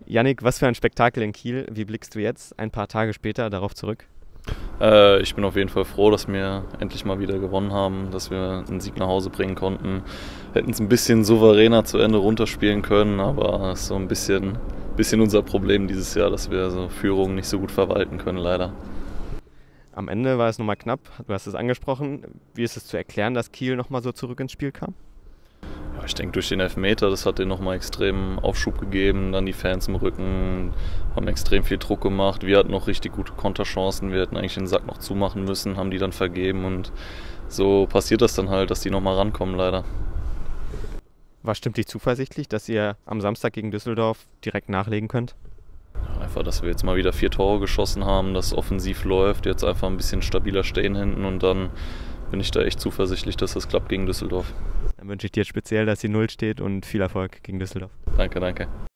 Yannick, was für ein Spektakel in Kiel. Wie blickst du jetzt, ein paar Tage später, darauf zurück? Ich bin auf jeden Fall froh, dass wir endlich mal wieder gewonnen haben, dass wir einen Sieg nach Hause bringen konnten. Hätten es ein bisschen souveräner zu Ende runterspielen können, aber es ist so ein bisschen unser Problem dieses Jahr, dass wir so Führungen nicht so gut verwalten können, leider. Am Ende war es nochmal knapp, du hast es angesprochen. Wie ist es zu erklären, dass Kiel nochmal so zurück ins Spiel kam? Ja, ich denke, durch den Elfmeter, das hat denen nochmal extrem Aufschub gegeben. Dann die Fans im Rücken haben extrem viel Druck gemacht. Wir hatten noch richtig gute Konterchancen. Wir hätten eigentlich den Sack noch zumachen müssen, haben die dann vergeben. Und so passiert das dann halt, dass die nochmal rankommen, leider. War stimmt dich zuversichtlich, dass ihr am Samstag gegen Düsseldorf direkt nachlegen könnt? Einfach, dass wir jetzt mal wieder 4 Tore geschossen haben, dass offensiv läuft, jetzt einfach ein bisschen stabiler stehen hinten und dann bin ich da echt zuversichtlich, dass das klappt gegen Düsseldorf. Dann wünsche ich dir speziell, dass die Null steht und viel Erfolg gegen Düsseldorf. Danke, danke.